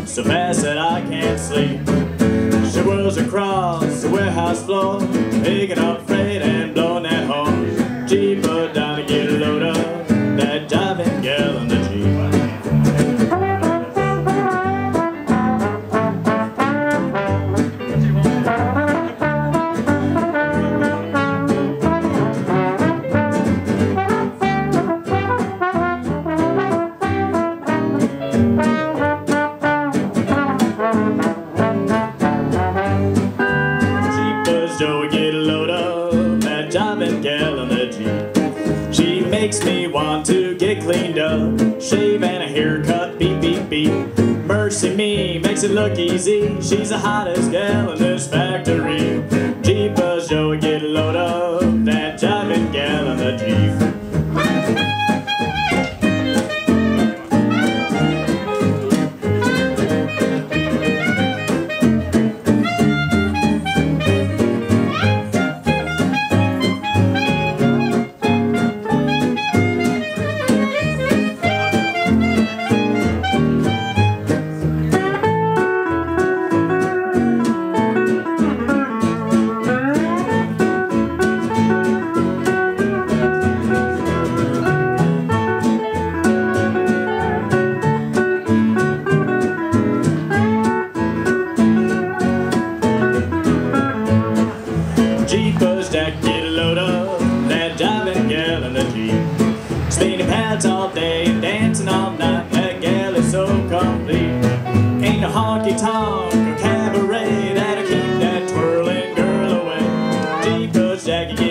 so fast that I can't sleep. She whirls across the warehouse floor, picking up freight and blowing that horn. Jeep her down to get a load of that driving gal in the Jeep. Joe, get a load of that driving gal in the Jeep. She makes me want to get cleaned up, shave and a haircut, beep, beep, beep. Mercy me, makes it look easy. She's the hottest gal in this factory. Jeepers, Joe, get a load of that driving gal in the Jeep. Jeepers, Jack, get a load of that driving gal in the Jeep. Spinning pads all day and dancing all night. That gal is so complete. Ain't no honky-tonk or cabaret that'll keep that twirling girl away. Jeepers, Jack,